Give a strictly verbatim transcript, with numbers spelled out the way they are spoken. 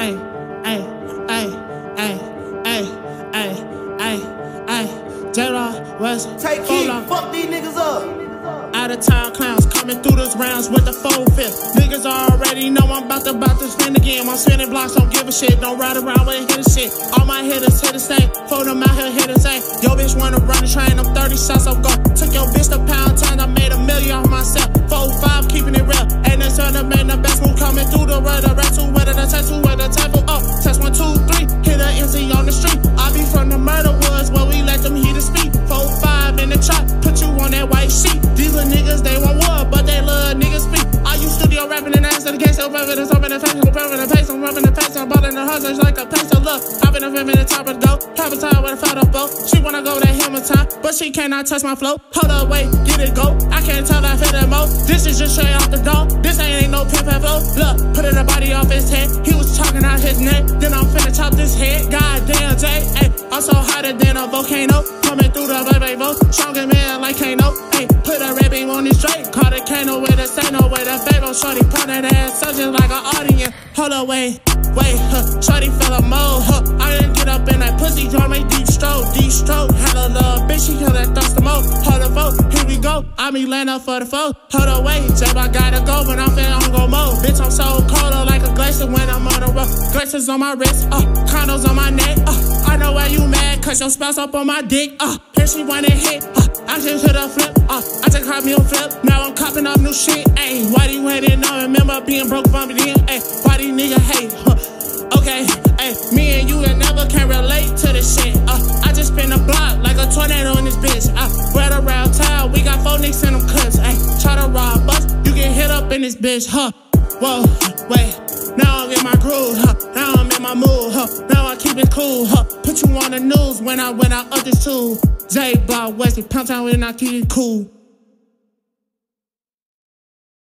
Ay, ay, ay, ay, ay, ay, ay, ay. Jayblock Westley. Take heat, fuck these niggas up. Out of town clowns coming through those rounds with the full fifth. Niggas already know I'm about to, about to spin again. I'm spinning blocks, don't give a shit. Don't ride around with hitting shit. All my hitters hit the same. Phone them out here hit the same. Yo bitch wanna run the train, I'm thirty shots, I'm go. Took your bitch to pound town, I made a million off myself. Four, five, keeping it real. And this other man, the best move coming through the road. The rest two with the tattoo with the table up. Test one, two, three. Hit a M C on the street. I be from the murder woods where we let them heaters speak. Four, five in the trap, put you on that white sheet. These little niggas, they want war, but they love niggas speak. I use studio rapping and ass to the case, so rapping and stopping the face, so rapping the pace, I'm rapping the pace, I'm balling the hustle like a pace. So look, hopping up in the top of the dough, top of time with a photo boat. She wanna go that hammer time, but she cannot touch my flow. Hold up, wait, get it go. I can't tell I feel that mo. This is just straight off the dome. This ain't, ain't no pimp and flow. Look, put in a body off his head. He was talking out his neck. Then I'm finna chop this head. Goddamn, Jay. Ay, I'm so hotter than a volcano. Coming through the baby vote. Stronger man like Kano. Ay, put a red beam on his Drake. Call the Kano with a Sano with a favor. Shorty put that ass such like an audience. Hold up, wait, wait, huh. Shorty fell a mold, huh. I didn't get up in that pussy. Draw me deep stroke, deep stroke. Had a little bitch, she kill that thirst the mo. Hold up, vote, here we go. I be laying up for the foe. Hold up, wait, Jayblock gotta go, but I'm finna on go mode. Bitch, I'm so cold, uh, like a glacier when I'm on the road. Glaciers on my wrist, uh, condos on my neck, uh. I know why you mad, cause your spouse up on my dick, uh. And she wanna hit, uh. I just hit a flip, uh. I just caught me a flip. Now I'm copping up new shit, ayy. Why do you waiting? I remember being broke from the end, ayy. Why these niggas hate, huh? Okay, ayy. Me and you and never can relate to this shit, uh. I just spin the block like a tornado in this bitch, uh. Spread around town, we got four nicks in them clips, ayy. Try to rob us, you get hit up in this bitch, huh? Whoa, wait. Now I'm in my groove, huh? Now I'm in my mood, huh? Now I keep it cool, huh? Put you on the news when I went out of this tube. Jayblock Westley, pound town when I keep it cool.